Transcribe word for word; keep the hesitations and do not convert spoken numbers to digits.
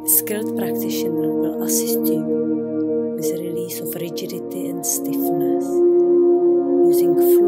skilled practitioner will assist you with the release of rigidity and stiffness using